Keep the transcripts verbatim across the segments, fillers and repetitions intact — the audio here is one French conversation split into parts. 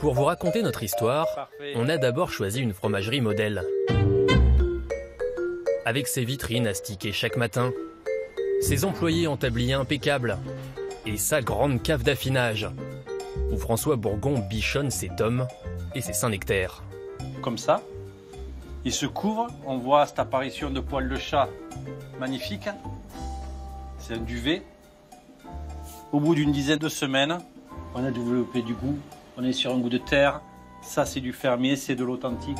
Pour vous raconter notre histoire, on a d'abord choisi une fromagerie modèle. Avec ses vitrines astiquées chaque matin, ses employés en tablier impeccable et sa grande cave d'affinage, où François Bourgon bichonne ses tomes et ses Saint-Nectaire. Comme ça, il se couvre, on voit cette apparition de poils de chat magnifique. C'est un duvet. Au bout d'une dizaine de semaines, on a développé du goût. On est sur un goût de terre. Ça, c'est du fermier, c'est de l'authentique.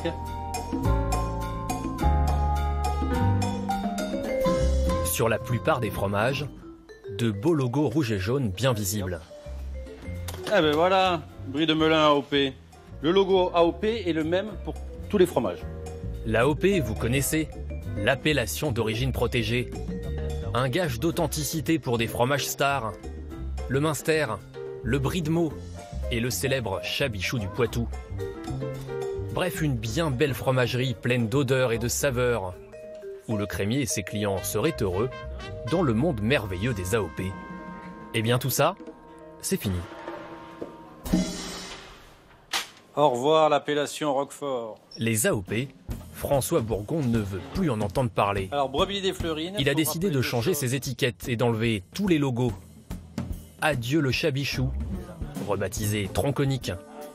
Sur la plupart des fromages, de beaux logos rouges et jaunes bien visibles. Eh ben voilà, Brie de Melun A O P. Le logo A O P est le même pour tous les fromages. L'A O P, vous connaissez, l'appellation d'origine protégée. Un gage d'authenticité pour des fromages stars. Le Münster, le Brie de Meaux et le célèbre Chabichou du Poitou. Bref, une bien belle fromagerie pleine d'odeurs et de saveurs, où le crémier et ses clients seraient heureux dans le monde merveilleux des A O P. Eh bien tout ça, c'est fini. Au revoir l'appellation Roquefort. Les A O P, François Bourgon ne veut plus en entendre parler. Alors, brebis des Fleurines. Il a décidé de changer ses étiquettes et d'enlever tous les logos. Adieu le Chabichou, rebaptisé Tronconique.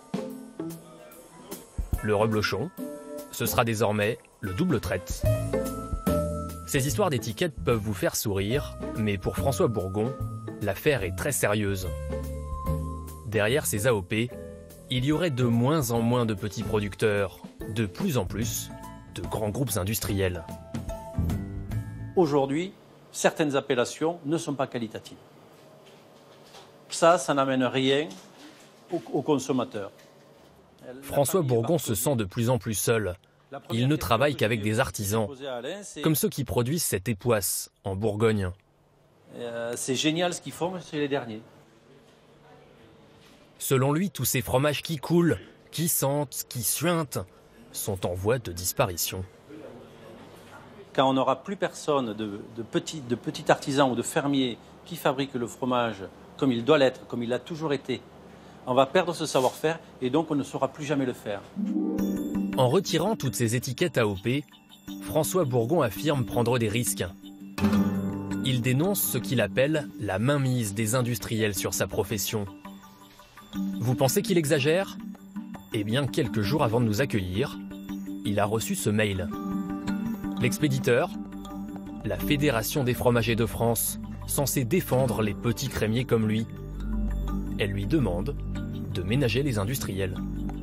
Le Reblochon, ce sera désormais le Double Traite. Ces histoires d'étiquettes peuvent vous faire sourire, mais pour François Bourgon, l'affaire est très sérieuse. Derrière ces A O P, il y aurait de moins en moins de petits producteurs, de plus en plus de grands groupes industriels. Aujourd'hui, certaines appellations ne sont pas qualitatives. Ça, ça n'amène rien aux au consommateurs. François Bourgon se sent de plus en plus seul. Il ne travaille qu'avec des artisans, comme ceux qui produisent cette époisse en Bourgogne. Euh, c'est génial ce qu'ils font, mais c'est les derniers. Selon lui, tous ces fromages qui coulent, qui sentent, qui suintent, sont en voie de disparition. Quand on n'aura plus personne de, de, petits, de petits artisans ou de fermiers qui fabriquent le fromage comme il doit l'être, comme il a toujours été, on va perdre ce savoir-faire et donc on ne saura plus jamais le faire. En retirant toutes ces étiquettes A O P, François Bourgon affirme prendre des risques. Il dénonce ce qu'il appelle la mainmise des industriels sur sa profession. Vous pensez qu'il exagère ? Eh bien, quelques jours avant de nous accueillir, il a reçu ce mail. L'expéditeur, la Fédération des fromagers de France, censée défendre les petits crémiers comme lui. Elle lui demande de ménager les industriels.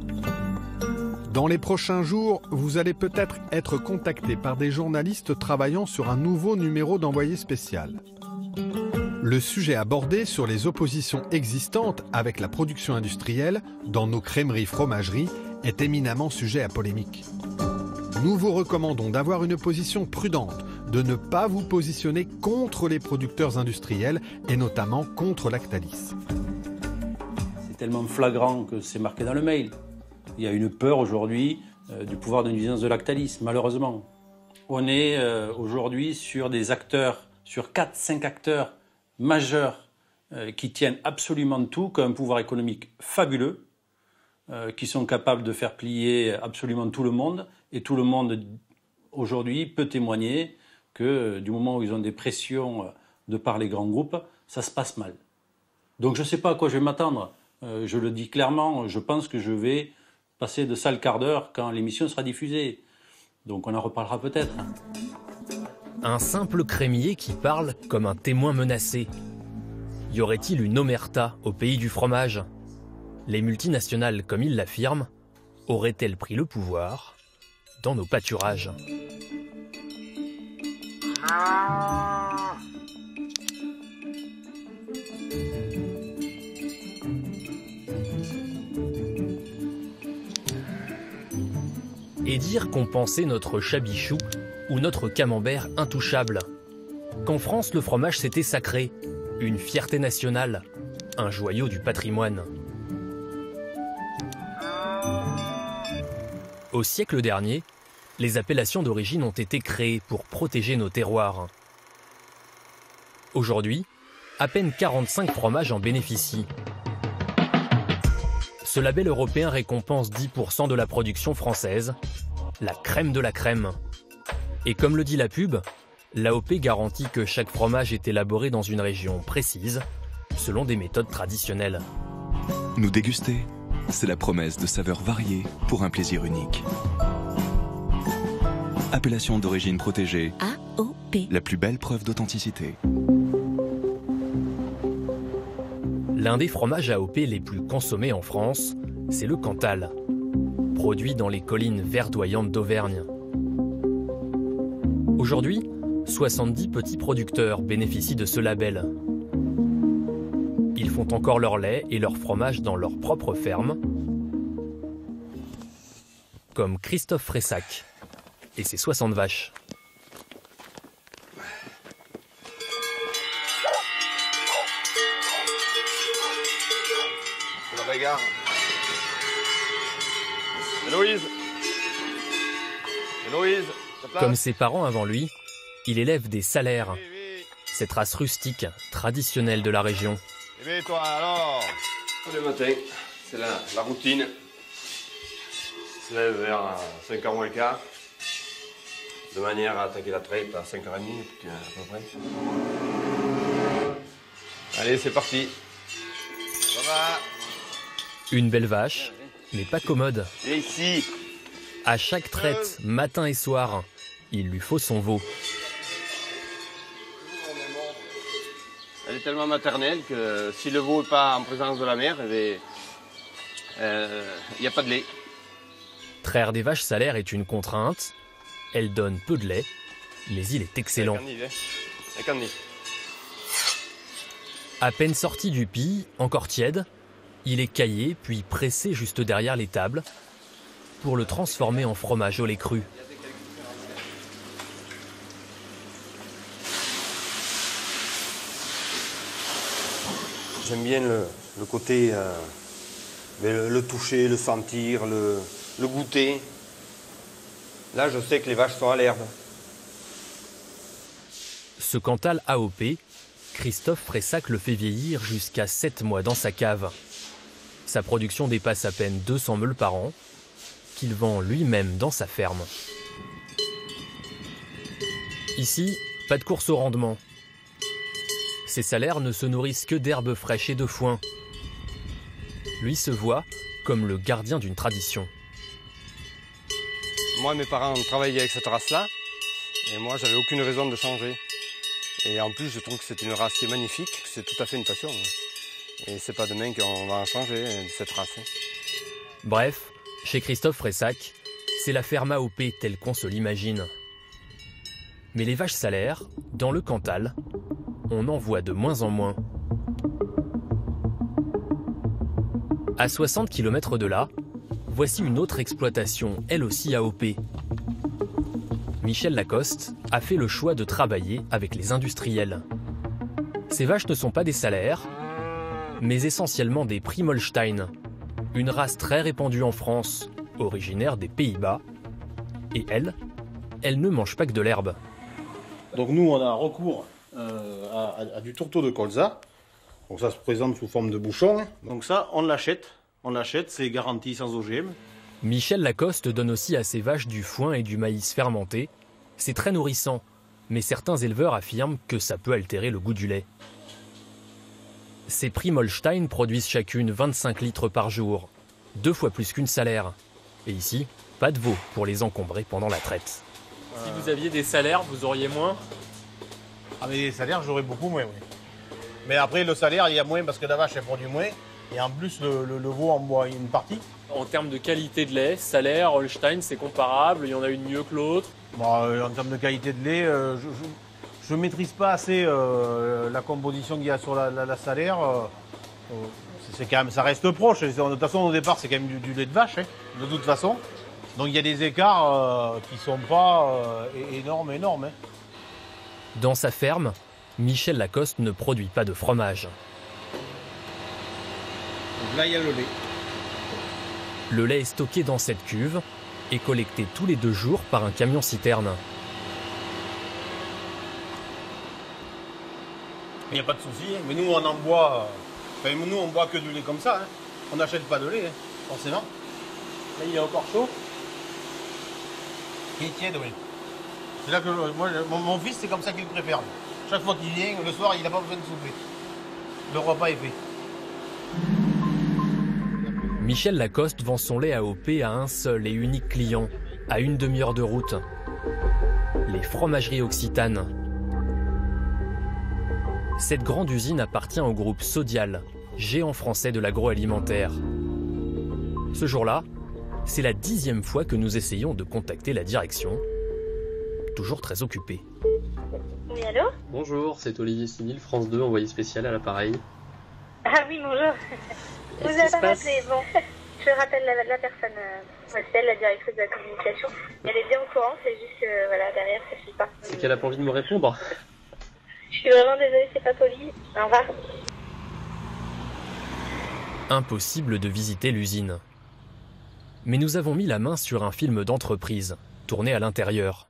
Dans les prochains jours, vous allez peut-être être contacté par des journalistes travaillant sur un nouveau numéro d'envoyé spécial. Le sujet abordé sur les oppositions existantes avec la production industrielle dans nos crèmeries-fromageries est éminemment sujet à polémique. Nous vous recommandons d'avoir une position prudente, de ne pas vous positionner contre les producteurs industriels et notamment contre Lactalis. C'est tellement flagrant que c'est marqué dans le mail. Il y a une peur aujourd'hui euh, du pouvoir de nuisance de Lactalis, malheureusement. On est euh, aujourd'hui sur des acteurs, sur quatre cinq acteurs majeurs euh, qui tiennent absolument tout, qui ont un pouvoir économique fabuleux, euh, qui sont capables de faire plier absolument tout le monde. Et tout le monde, aujourd'hui, peut témoigner que euh, du moment où ils ont des pressions euh, de par les grands groupes, ça se passe mal. Donc je ne sais pas à quoi je vais m'attendre. Euh, je le dis clairement, je pense que je vais passer de sale quart d'heure quand l'émission sera diffusée. Donc on en reparlera peut-être. Un simple crémier qui parle comme un témoin menacé. Y aurait-il une omerta au pays du fromage ? Les multinationales, comme il l'affirme, auraient-elles pris le pouvoir dans nos pâturages ? Et dire qu'on pensait notre Chabichou ou notre Camembert intouchable. Qu'en France, le fromage c'était sacré, une fierté nationale, un joyau du patrimoine. Au siècle dernier, les appellations d'origine ont été créées pour protéger nos terroirs. Aujourd'hui, à peine quarante-cinq fromages en bénéficient. Ce label européen récompense dix pour cent de la production française, la crème de la crème. Et comme le dit la pub, l'A O P garantit que chaque fromage est élaboré dans une région précise, selon des méthodes traditionnelles. Nous déguster, c'est la promesse de saveurs variées pour un plaisir unique. Appellation d'origine protégée, A O P. La plus belle preuve d'authenticité. L'un des fromages A O P les plus consommés en France, c'est le Cantal, produit dans les collines verdoyantes d'Auvergne. Aujourd'hui, soixante-dix petits producteurs bénéficient de ce label. Ils font encore leur lait et leur fromage dans leur propre ferme, comme Christophe Fressac et ses soixante vaches. La bagarre. Héloïse. Héloïse. Comme ses parents avant lui, il élève des salaires, cette race rustique traditionnelle de la région. Eh bien toi alors, tous les matins, c'est la, la routine. On se lève vers cinq heures moins le quart, de manière à attaquer la traite à cinq heures trente à peu près. Allez, c'est parti. Ça va. Une belle vache, mais pas commode. Et ici. À chaque traite, matin et soir, il lui faut son veau. Elle est tellement maternelle que si le veau n'est pas en présence de la mère, il euh, n'y a pas de lait. Traire des vaches salaires est une contrainte. Elle donne peu de lait, mais il est excellent. À peine sorti du pis, encore tiède, il est caillé puis pressé juste derrière les tables pour le transformer en fromage au lait cru. J'aime bien le, le côté, euh, le, le toucher, le sentir, le, le goûter. Là, je sais que les vaches sont à l'herbe. Ce Cantal A O P, Christophe Fressac le fait vieillir jusqu'à sept mois dans sa cave. Sa production dépasse à peine deux cents meules par an, qu'il vend lui-même dans sa ferme. Ici, pas de course au rendement. Ses salaires ne se nourrissent que d'herbes fraîches et de foin. Lui se voit comme le gardien d'une tradition. Moi, mes parents ont travaillé avec cette race-là, et moi, j'avais aucune raison de changer. Et en plus, je trouve que c'est une race qui est magnifique, c'est tout à fait une passion. Et c'est pas demain qu'on va en changer, cette race. Bref, chez Christophe Fressac, c'est la ferme A O P telle qu'on se l'imagine. Mais les vaches salaires, dans le Cantal, on en voit de moins en moins. À soixante kilomètres de là, voici une autre exploitation, elle aussi A O P. Michel Lacoste a fait le choix de travailler avec les industriels. Ces vaches ne sont pas des salaires, mais essentiellement des Primolstein, une race très répandue en France, originaire des Pays-Bas. Et elles, elles ne mangent pas que de l'herbe. Donc nous, on a recours euh, à, à du tourteau de colza. Donc ça se présente sous forme de bouchon. Donc ça, on l'achète. On l'achète, c'est garanti sans O G M. Michel Lacoste donne aussi à ses vaches du foin et du maïs fermenté. C'est très nourrissant, mais certains éleveurs affirment que ça peut altérer le goût du lait. Ces Primolstein produisent chacune vingt-cinq litres par jour, deux fois plus qu'une salaire. Et ici, pas de veau pour les encombrer pendant la traite. Si vous aviez des salaires, vous auriez moins? Ah mais des salaires, j'aurais beaucoup moins, oui. Mais après, le salaire, il y a moins parce que la vache, elle produit moins. Et en plus, le, le, le veau en boit une partie. En termes de qualité de lait, salaire, Holstein, c'est comparable, il y en a une mieux que l'autre? Bon, euh, en termes de qualité de lait, euh, je ne maîtrise pas assez euh, la composition qu'il y a sur la, la, la salaire. Euh, c'est quand même, ça reste proche. De toute façon, au départ, c'est quand même du, du lait de vache, hein, de toute façon. Donc il y a des écarts euh, qui ne sont pas euh, énormes, énormes. Hein. Dans sa ferme, Michel Lacoste ne produit pas de fromage. Donc là, il y a le lait. Le lait est stocké dans cette cuve et collecté tous les deux jours par un camion-citerne. Il n'y a pas de souci, hein. Mais nous, on en boit. Enfin, nous, on boit que du lait comme ça. Hein. on n'achète pas de lait, hein, forcément. Là, il est encore chaud. Il est tiède, oui. C'est là que moi, mon, mon fils, c'est comme ça qu'il le préfère. Chaque fois qu'il vient, le soir, il n'a pas besoin de souper. Le repas est fait. Michel Lacoste vend son lait A O P à un seul et unique client, à une demi-heure de route. Les fromageries Occitanes. Cette grande usine appartient au groupe Sodial, géant français de l'agroalimentaire. Ce jour-là, c'est la dixième fois que nous essayons de contacter la direction. Toujours très occupée. Oui, allô? Bonjour, c'est Olivier Simil, France deux, envoyé spécial à l'appareil. Ah oui, bonjour. Vous avez pas rappelé, bon. Je rappelle la, la personne, euh, c'est elle, la directrice de la communication. Elle est bien au courant, c'est juste que, voilà, derrière, ça suit pas. C'est qu'elle a pas envie de me répondre. Je suis vraiment désolée, c'est pas poli. Au revoir. Impossible de visiter l'usine. Mais nous avons mis la main sur un film d'entreprise, tourné à l'intérieur.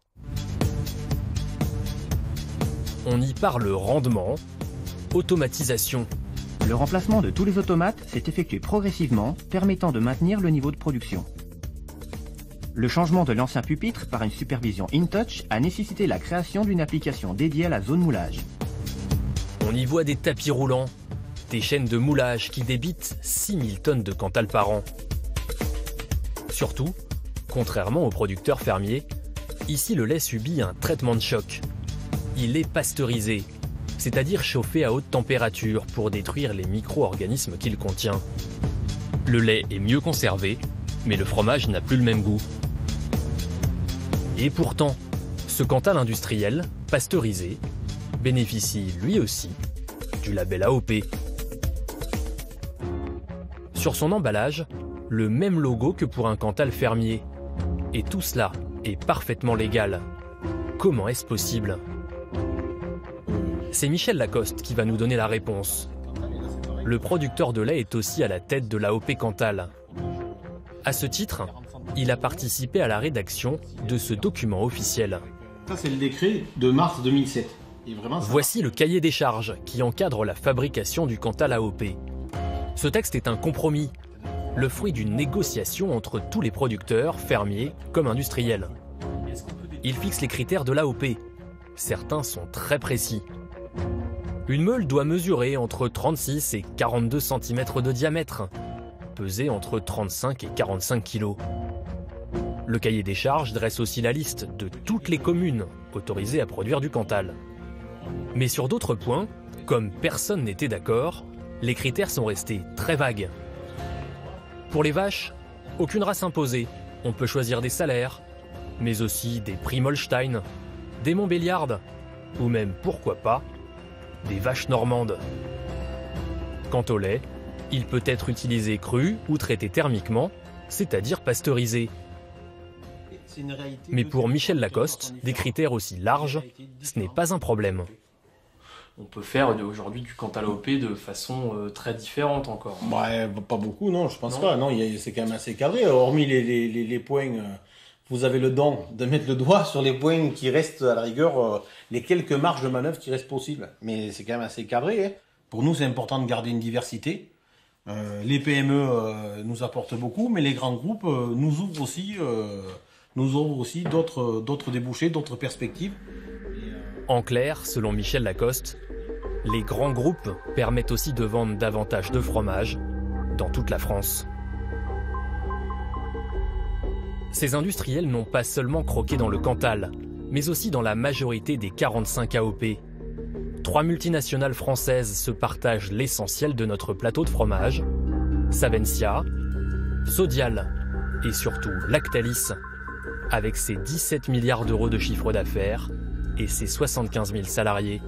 On y parle rendement, automatisation. Le remplacement de tous les automates s'est effectué progressivement, permettant de maintenir le niveau de production. Le changement de l'ancien pupitre par une supervision InTouch a nécessité la création d'une application dédiée à la zone moulage. On y voit des tapis roulants, des chaînes de moulage qui débitent six mille tonnes de Cantal par an. Surtout, contrairement aux producteurs fermiers, ici le lait subit un traitement de choc. Il est pasteurisé, c'est-à-dire chauffé à haute température pour détruire les micro-organismes qu'il contient. Le lait est mieux conservé, mais le fromage n'a plus le même goût. Et pourtant, ce Cantal industriel, pasteurisé, bénéficie lui aussi du label A O P. Sur son emballage, le même logo que pour un Cantal fermier. Et tout cela est parfaitement légal. Comment est-ce possible ? C'est Michel Lacoste qui va nous donner la réponse. Le producteur de lait est aussi à la tête de l'A O P Cantal. À ce titre, il a participé à la rédaction de ce document officiel. Ça, c'est le décret de mars deux mille sept. Et vraiment, ça... Voici le cahier des charges qui encadre la fabrication du Cantal A O P. Ce texte est un compromis, le fruit d'une négociation entre tous les producteurs, fermiers comme industriels. Il fixe les critères de l'A O P. Certains sont très précis. Une meule doit mesurer entre trente-six et quarante-deux centimètres de diamètre, peser entre trente-cinq et quarante-cinq kilos. Le cahier des charges dresse aussi la liste de toutes les communes autorisées à produire du Cantal. Mais sur d'autres points, comme personne n'était d'accord, les critères sont restés très vagues. Pour les vaches, aucune race imposée. On peut choisir des salaires, mais aussi des prix Holstein, des Montbéliardes, ou même, pourquoi pas, des vaches normandes. Quant au lait, il peut être utilisé cru ou traité thermiquement, c'est-à-dire pasteurisé. Mais pour Michel Lacoste, des critères aussi larges, ce n'est pas un problème. On peut faire aujourd'hui du Cantal A O P de façon euh, très différente encore. Ouais, pas beaucoup, non, je pense non. pas. Non, c'est quand même assez cadré. Hormis les, les, les, les points, euh, vous avez le don de mettre le doigt sur les points qui restent à la rigueur, euh, les quelques marges de manœuvre qui restent possibles. Mais c'est quand même assez cadré. Hein. Pour nous, c'est important de garder une diversité. Euh, les P M E euh, nous apportent beaucoup, mais les grands groupes euh, nous ouvrent aussi, euh, nous ouvrent aussi d'autres, d'autres débouchés, d'autres perspectives. En clair, selon Michel Lacoste, les grands groupes permettent aussi de vendre davantage de fromage dans toute la France. Ces industriels n'ont pas seulement croqué dans le Cantal, mais aussi dans la majorité des quarante-cinq A O P. Trois multinationales françaises se partagent l'essentiel de notre plateau de fromage, Savencia, Sodial et surtout Lactalis, avec ses dix-sept milliards d'euros de chiffre d'affaires et ses soixante-quinze mille salariés.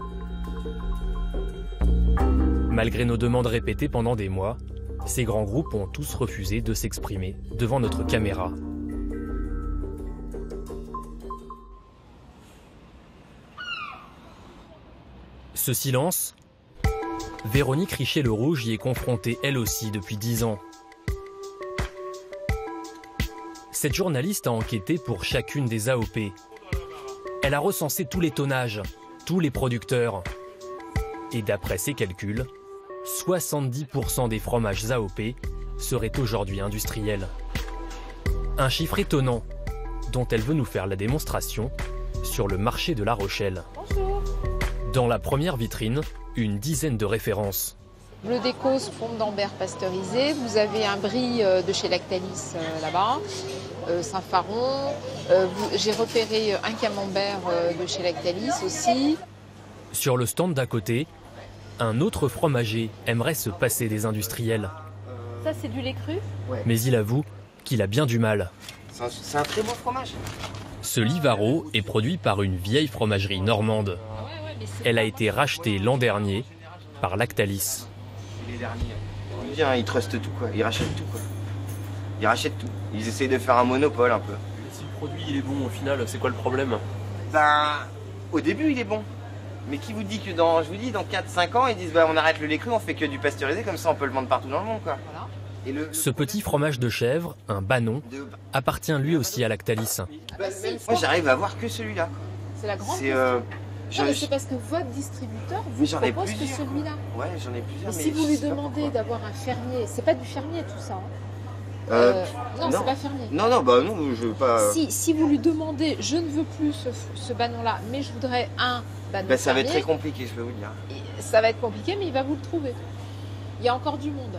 Malgré nos demandes répétées pendant des mois, ces grands groupes ont tous refusé de s'exprimer devant notre caméra. Ce silence, Véronique Richer-Le-Rouge y est confrontée elle aussi depuis dix ans. Cette journaliste a enquêté pour chacune des A O P. Elle a recensé tous les tonnages, tous les producteurs. Et d'après ses calculs, soixante-dix pour cent des fromages A O P serait aujourd'hui industrielle. Un chiffre étonnant dont elle veut nous faire la démonstration sur le marché de La Rochelle. Bonjour. Dans la première vitrine, une dizaine de références. Bleu d'Écosse, pomme d'Ambert pasteurisée. Vous avez un brie de chez Lactalis euh, là-bas, euh, Saint-Faron. Euh, J'ai repéré un camembert euh, de chez Lactalis aussi. Sur le stand d'à côté, un autre fromager aimerait se passer des industriels. Ça, c'est du lait cru ? Ouais. Mais il avoue qu'il a bien du mal. C'est un, un très bon fromage. Ce Livaro est produit par une vieille fromagerie normande. Elle a été rachetée l'an dernier par Lactalis. Les derniers. Ils trustent tout, quoi. Ils rachètent tout, quoi. Ils rachètent tout. Ils essayent de faire un monopole un peu. Si le produit il est bon au final, c'est quoi le problème? Ben, au début il est bon. Mais qui vous dit que dans, je vous dis, dans quatre cinq ans, ils disent bah on arrête le lait cru, on fait que du pasteurisé, comme ça on peut le vendre partout dans le monde, quoi. Voilà. Et le... Ce petit fromage de chèvre, un Banon, appartient lui aussi à Lactalis. Ah bah si, Moi j'arrive à voir que celui-là. c'est la grande C'est question. euh, Non, mais c'est parce que votre distributeur vous j'en ai propose que plusieurs. celui-là. Ouais, j'en ai plusieurs. Mais Mais si vous je lui sais pas demandez pourquoi. d'avoir un fermier, c'est pas du fermier tout ça. Hein. Euh, Euh, non, non. c'est pas fermier. Non, non, bah non, je veux pas. Si, si vous lui demandez, je ne veux plus ce, ce banon-là, mais je voudrais un banon Bah, ça va être fermier, très compliqué, je peux vous dire. et ça va être compliqué, mais il va vous le trouver. Il y a encore du monde.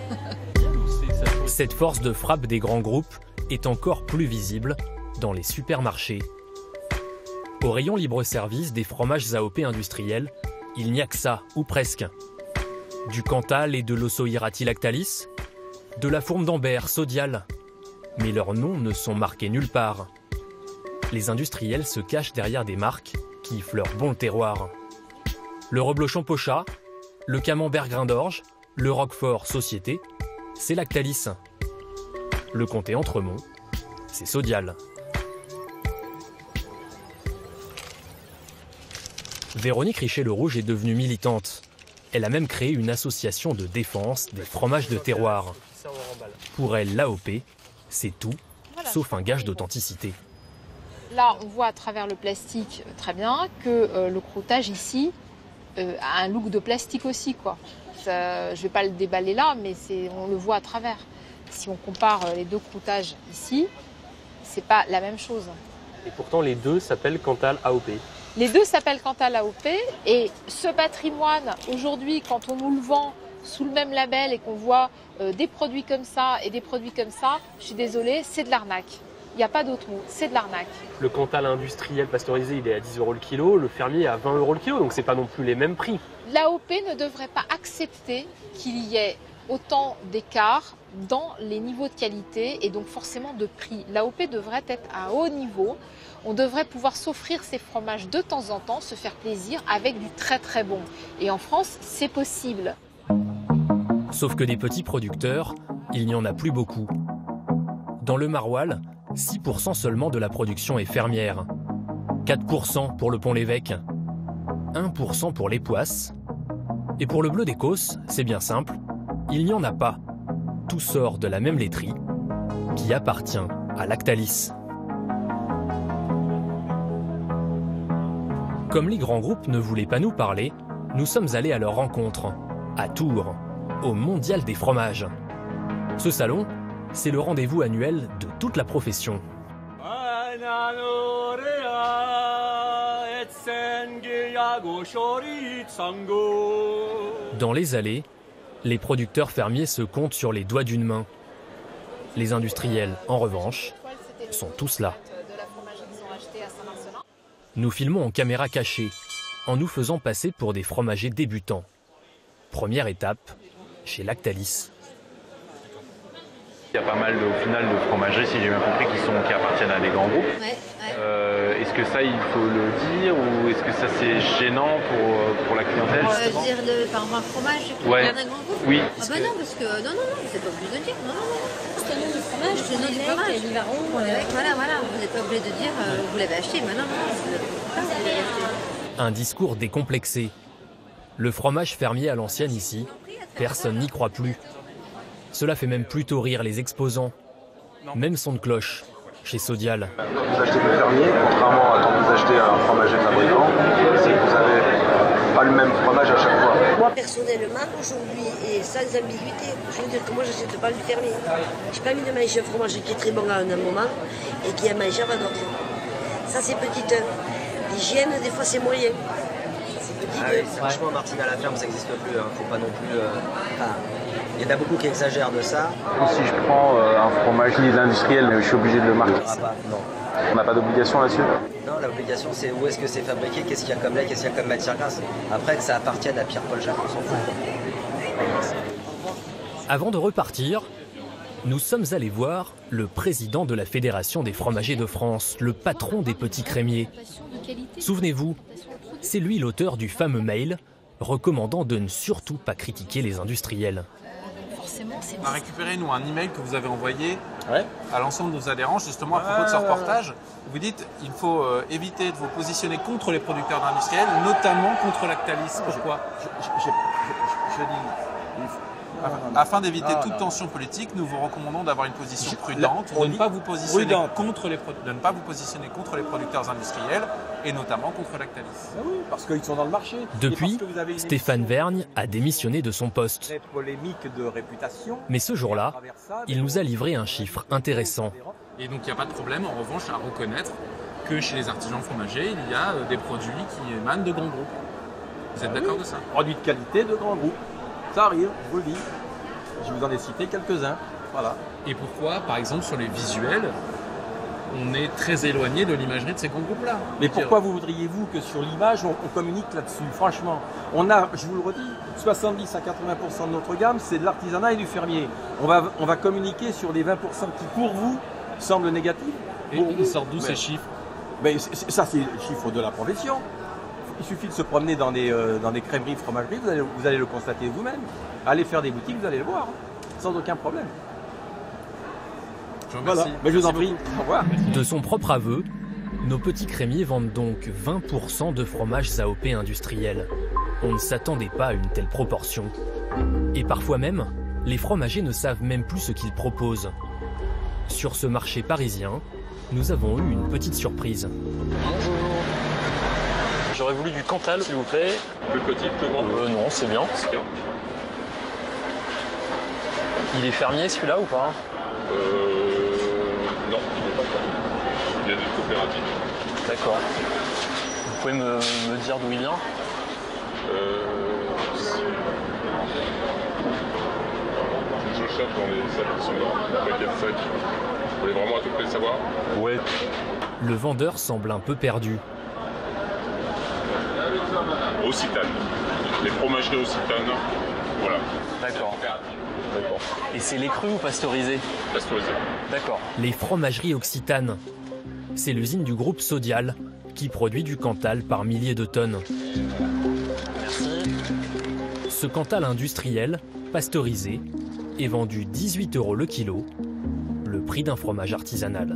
Cette force de frappe des grands groupes est encore plus visible dans les supermarchés. Au rayon libre-service des fromages A O P industriels, il n'y a que ça, ou presque. Du Cantal et de l'Osso-Irati Lactalis, de la fourme d'Ambert Sodial. Mais leurs noms ne sont marqués nulle part. Les industriels se cachent derrière des marques qui fleurent bon le terroir. Le reblochon Pochat, le camembert grain d'orge, le Roquefort Société, c'est Lactalis. Le comté Entremont, c'est Sodial. Véronique Richer-Le Rouge est devenue militante. Elle a même créé une association de défense des fromages de terroir. Pour elle, l'A O P, c'est tout, sauf un gage d'authenticité. Là, on voit à travers le plastique euh, très bien que euh, le croûtage ici euh, a un look de plastique aussi, quoi. Ça, je ne vais pas le déballer là, mais c'est, on le voit à travers. Si on compare euh, les deux croûtages ici, c'est pas la même chose. Et pourtant, les deux s'appellent Cantal A O P. Les deux s'appellent Cantal A O P et ce patrimoine, aujourd'hui, quand on nous le vend sous le même label et qu'on voit euh, des produits comme ça et des produits comme ça, je suis désolée, c'est de l'arnaque. Il n'y a pas d'autre mot, c'est de l'arnaque. Le Cantal industriel pasteurisé, il est à dix euros le kilo, le fermier est à vingt euros le kilo, donc c'est pas non plus les mêmes prix. L'A O P ne devrait pas accepter qu'il y ait autant d'écart dans les niveaux de qualité et donc forcément de prix. L'A O P devrait être à haut niveau. On devrait pouvoir s'offrir ces fromages de temps en temps, se faire plaisir avec du très très bon. Et en France, c'est possible. Sauf que des petits producteurs, il n'y en a plus beaucoup. Dans le Maroilles, six pour cent seulement de la production est fermière. quatre pour cent pour le Pont-l'Évêque. un pour cent pour les Poisses. Et pour le Bleu d'Écosse, c'est bien simple, il n'y en a pas. Tout sort de la même laiterie qui appartient à Lactalis. Comme les grands groupes ne voulaient pas nous parler, nous sommes allés à leur rencontre, à Tours, au Mondial des fromages. Ce salon, c'est le rendez-vous annuel de toute la profession. Dans les allées, les producteurs fermiers se comptent sur les doigts d'une main. Les industriels, en revanche, sont tous là. Nous filmons en caméra cachée, en nous faisant passer pour des fromagers débutants. Première étape, chez Lactalis. Il y a pas mal, au final, de fromageries, si j'ai bien compris, qui, sont, qui appartiennent à des grands groupes. Ouais, ouais. Euh, est-ce que ça, il faut le dire, ou est-ce que ça, c'est gênant pour, pour la clientèle euh, Dire de, par exemple, un fromage qui ouais. vient d'un grand groupe. Oui. Ah bah non, parce que non, non, non, vous n'êtes pas obligé de dire. Non, non, non. C'est le nom du fromage, c'est le nom du fromage. Voilà, voilà, vous n'êtes pas obligé de dire euh, vous l'avez acheté. Mais non, non, vous l'avez acheté. Un discours décomplexé. Le fromage fermier à l'ancienne ici, personne n'y croit plus. Cela fait même plutôt rire les exposants. Même son de cloche, chez Sodial. Quand vous achetez le fermier, contrairement à quand vous achetez un fromager fabricant, c'est que vous avez pas le même fromage à chaque fois. Moi personnellement, aujourd'hui, et sans ambiguïté, je veux dire que moi j'achète pas le fermier. J'ai pas envie de manger un fromage qui est très bon à un moment et qui est mangeable à d'autres. Ça c'est petit un. L'hygiène, des fois c'est moyen. C'est petit ah deux. Oui, franchement, Martine à la ferme, ça n'existe plus. Hein. Faut pas non plus. Euh... Enfin, il y en a beaucoup qui exagèrent de ça. Si je prends euh, un fromage dit industriel, je suis obligé de le marquer. Pas, non. On n'a pas d'obligation là-dessus? Non, l'obligation c'est où est-ce que c'est fabriqué, qu'est-ce qu'il y a comme lait, qu'est-ce qu'il y a comme matière grasse. Après que ça appartienne à Pierre-Paul Jacques, on s'en fout. Avant de repartir, nous sommes allés voir le président de la Fédération des fromagers de France, le patron des petits crémiers. Souvenez-vous, c'est lui l'auteur du fameux mail recommandant de ne surtout pas critiquer les industriels. On a récupéré, nous, un email que vous avez envoyé ouais. à l'ensemble de nos adhérents, justement, à propos de ce reportage. Vous dites qu'il faut euh, éviter de vous positionner contre les producteurs industriels, notamment contre Lactalis. Pourquoi je, je, je, je, je dis, afin, afin d'éviter toute tension politique, nous vous recommandons d'avoir une position prudente, de ne pas vous positionner contre les de ne pas vous positionner contre les producteurs industriels et notamment contre Lactalis. Ah oui, parce qu'ils sont dans le marché. Depuis, Stéphane Vergne a démissionné de son poste. Très polémique de réputation. Mais ce jour-là, il nous a livré un chiffre intéressant. Et donc il n'y a pas de problème en revanche à reconnaître que chez les artisans fromagers, il y a des produits qui émanent de grands groupes. Vous êtes ah d'accord oui. de ça? Produits de qualité de grands groupes. Ça arrive, je vous le dis. Je vous en ai cité quelques-uns. Voilà. Et pourquoi, par exemple, sur les visuels, on est très éloigné de l'imagerie de ces grands groupes-là? Mais pourquoi vous voudriez-vous que sur l'image, on, on communique là-dessus? Franchement, on a, je vous le redis, soixante-dix à quatre-vingts pour cent de notre gamme, c'est de l'artisanat et du fermier. On va, on va communiquer sur les vingt pour cent qui, pour vous, semblent négatifs. Et ils sortent d'où ces chiffres? Mais ça, c'est le chiffre de la profession. Il suffit de se promener dans des, euh, dans des crèmeries, fromageries, vous allez, vous allez le constater vous-même. Allez faire des boutiques, vous allez le voir, hein, sans aucun problème. Je vous remercie. Voilà. Mais je vous en prie. Au revoir. De son propre aveu, nos petits crémiers vendent donc vingt pour cent de fromages A O P industriels. On ne s'attendait pas à une telle proportion. Et parfois même, les fromagers ne savent même plus ce qu'ils proposent. Sur ce marché parisien, nous avons eu une petite surprise. Bonjour. J'aurais voulu du Cantal, s'il vous plaît. Plus petit, plus grand euh, Non, c'est bien. bien. Il est fermier celui-là ou pas? Euh... Non, il n'est pas fermier. Il y a des coopératives. D'accord. Vous pouvez me, me dire d'où il vient? Euh... Je cherche dans les sacs qui sont là, le paquet de sacs. Vous voulez vraiment à tout près le savoir? Ouais. Le vendeur semble un peu perdu. Occitane. Les fromageries Occitane. Voilà. D'accord. D'accord. Et c'est lait cru ou pasteurisé? Pasteurisé. D'accord. Les fromageries Occitane. C'est l'usine du groupe Sodial qui produit du Cantal par milliers de tonnes. Merci. Ce Cantal industriel, pasteurisé, est vendu dix-huit euros le kilo, le prix d'un fromage artisanal.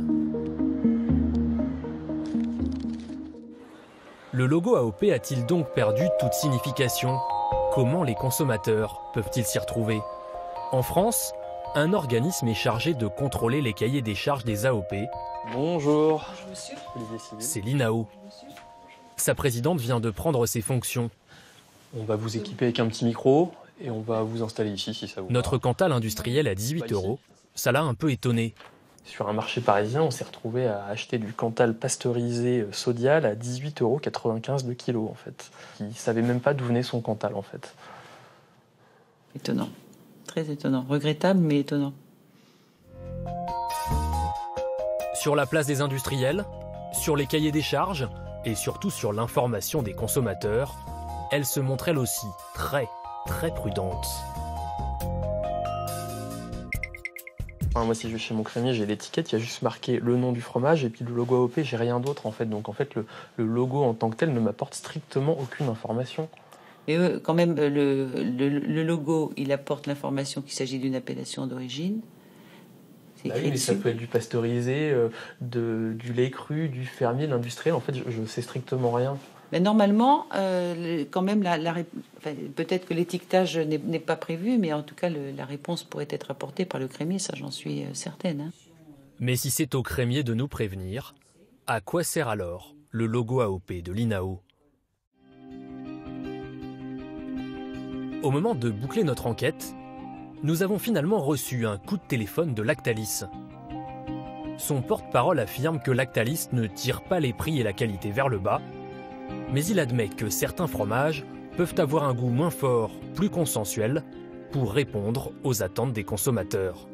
Le logo A O P a-t-il donc perdu toute signification? Comment les consommateurs peuvent-ils s'y retrouver? En France, un organisme est chargé de contrôler les cahiers des charges des A O P. Bonjour. Bonjour monsieur. C'est l'I N A O. Sa présidente vient de prendre ses fonctions. On va vous équiper avec un petit micro et on va vous installer ici si ça vous va. Notre Cantal industriel à dix-huit euros, ça l'a un peu étonné. Sur un marché parisien, on s'est retrouvé à acheter du Cantal pasteurisé Sodial à dix-huit euros quatre-vingt-quinze le kilo en fait. Il ne savait même pas d'où venait son Cantal en fait. Étonnant. Très étonnant. Regrettable mais étonnant. Sur la place des industriels, sur les cahiers des charges et surtout sur l'information des consommateurs, elle se montre elle aussi très, très prudente. Enfin, moi, si je vais chez mon crémier, j'ai l'étiquette, il y a juste marqué le nom du fromage et puis le logo A O P, j'ai rien d'autre en fait. Donc en fait, le, le logo en tant que tel ne m'apporte strictement aucune information. Mais euh, quand même, le, le, le logo, il apporte l'information qu'il s'agit d'une appellation d'origine. Bah oui, mais ça peut être du pasteurisé, euh, de, du lait cru, du fermier, de l'industriel. En fait, je ne sais strictement rien. Mais normalement, euh, quand même, la, la, enfin, peut-être que l'étiquetage n'est, n'est pas prévu, mais en tout cas, le, la réponse pourrait être apportée par le crémier, ça j'en suis euh, certaine. Hein. Mais si c'est au crémier de nous prévenir, à quoi sert alors le logo A O P de l'I N A O? Au moment de boucler notre enquête, nous avons finalement reçu un coup de téléphone de Lactalis. Son porte-parole affirme que Lactalis ne tire pas les prix et la qualité vers le bas, mais il admet que certains fromages peuvent avoir un goût moins fort, plus consensuel, pour répondre aux attentes des consommateurs.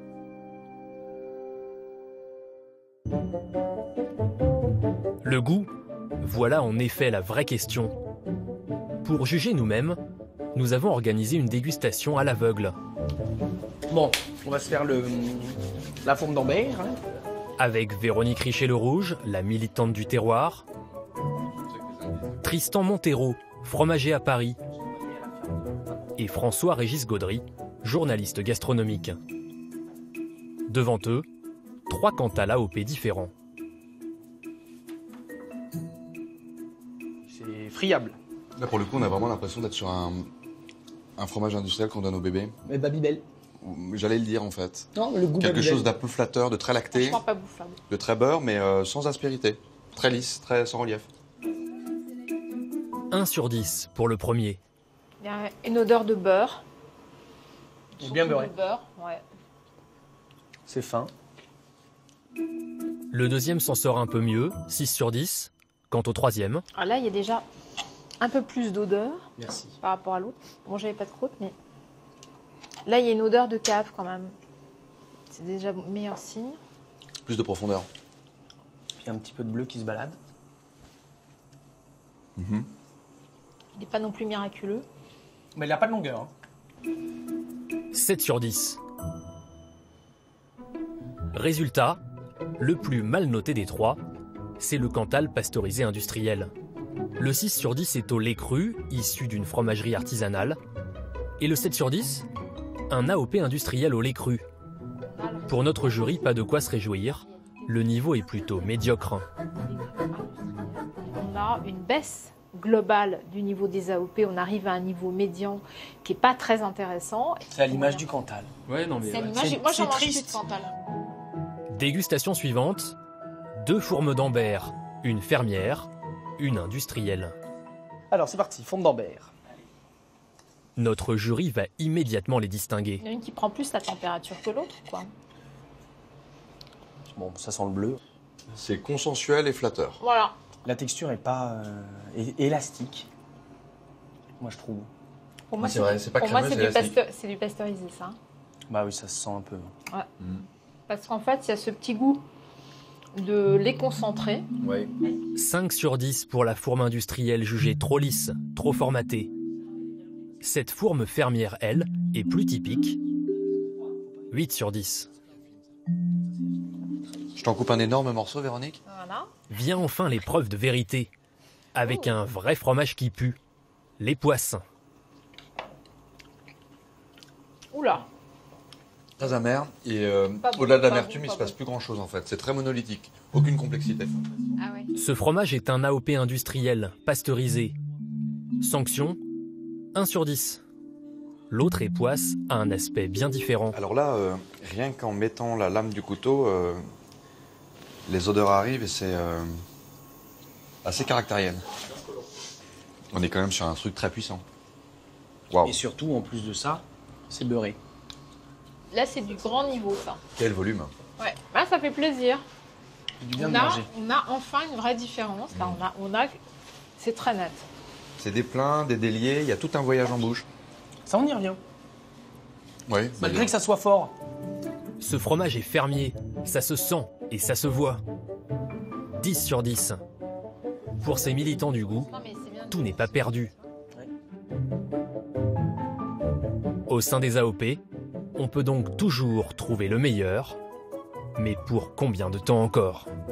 Le goût, voilà en effet la vraie question. Pour juger nous-mêmes, nous avons organisé une dégustation à l'aveugle. Bon, on va se faire le, la fourme d'Ambert. Hein. Avec Véronique Richer-Le Rouge, la militante du terroir, Tristan Montero, fromager à Paris, et François-Régis Gaudry, journaliste gastronomique. Devant eux, trois Cantal A O P différents. C'est friable. Là, pour le coup, on a vraiment l'impression d'être sur un, un fromage industriel qu'on donne au bébé. Mais Babybel. J'allais le dire, en fait. Non, le goût Quelque Babybel. chose d'un peu flatteur, de très lacté. Franchement pas bouffable. De très beurre, mais euh, sans aspérité. Très lisse, très sans relief. un sur dix pour le premier. Il y a une odeur de beurre. C'est bien beurré. De beurre, ouais. C'est fin. Le deuxième s'en sort un peu mieux, six sur dix. Quant au troisième, Alors là, il y a déjà un peu plus d'odeur Merci. par rapport à l'autre. Bon, j'avais pas de croûte, mais là, il y a une odeur de cave quand même. C'est déjà meilleur signe. Plus de profondeur. Il y a un petit peu de bleu qui se balade. Mm-hmm. Il n'est pas non plus miraculeux. Mais il n'a pas de longueur. Hein. sept sur dix. Résultat, le plus mal noté des trois, c'est le Cantal pasteurisé industriel. Le six sur dix est au lait cru, issu d'une fromagerie artisanale. Et le sept sur dix, un A O P industriel au lait cru. Pour notre jury, pas de quoi se réjouir. Le niveau est plutôt médiocre. On a une baisse globale du niveau des A O P. On arrive à un niveau médian qui n'est pas très intéressant. C'est à l'image du Cantal. Ouais, non, mais C'est à ouais. l'image. C'est- Moi, j'en c'est mange plus triste. de Cantal. Dégustation suivante. Deux fourmes d'Ambert, une fermière, une industrielle. Alors, c'est parti, fourme d'Ambert. Notre jury va immédiatement les distinguer. Il y en a une qui prend plus la température que l'autre, quoi. Bon, ça sent le bleu. C'est consensuel et flatteur. Voilà. La texture est pas euh, é- élastique. Moi, je trouve. Pour moi, c'est vrai, c'est pas pour moi, crémeux, c'est c'est du, élastique. pasteur- c'est du pasteurisé, ça. Bah oui, ça se sent un peu. Ouais. Parce qu'en fait, il y a ce petit goût de lait concentré. Oui. cinq sur dix pour la fourme industrielle jugée trop lisse, trop formatée. Cette fourme fermière, elle, est plus typique. huit sur dix. Je t'en coupe un énorme morceau, Véronique. Voilà. Vient enfin l'épreuve de vérité, avec un vrai fromage qui pue, les poissons. Oula. Très amer. Et euh, Pas bon, au-delà de pas l'amertume, bon, il pas se passe bon. plus grand-chose, en fait. C'est très monolithique. Aucune complexité. Ah ouais. Ce fromage est un A O P industriel, pasteurisé. Sanction, un sur dix. L'autre époisse a un aspect bien différent. Alors là, euh, rien qu'en mettant la lame du couteau, euh, les odeurs arrivent et c'est euh, assez caractériel. On est quand même sur un truc très puissant. Waouh. Et surtout, en plus de ça, c'est beurré. Là, c'est du grand niveau, ça. Quel volume. Ouais. Là, ça fait plaisir. Du bien On de a, manger. on a enfin une vraie différence. Là, on a, on a, c'est très net. C'est des pleins, des déliés, il y a tout un voyage en bouche. Ça, on y revient. Oui. Malgré que ça soit fort. Ce fromage est fermier, ça se sent et ça se voit. dix sur dix. Pour ces militants du goût, tout n'est pas perdu. Au sein des A O P, on peut donc toujours trouver le meilleur, mais pour combien de temps encore ?